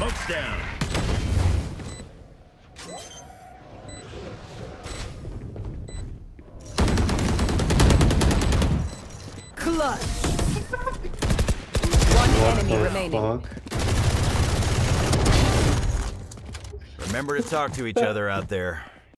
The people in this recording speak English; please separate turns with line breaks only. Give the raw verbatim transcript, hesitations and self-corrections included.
Smoke's down.
Clutch. One
What
enemy
the
remaining.
fuck?
Remember to talk to each other out there.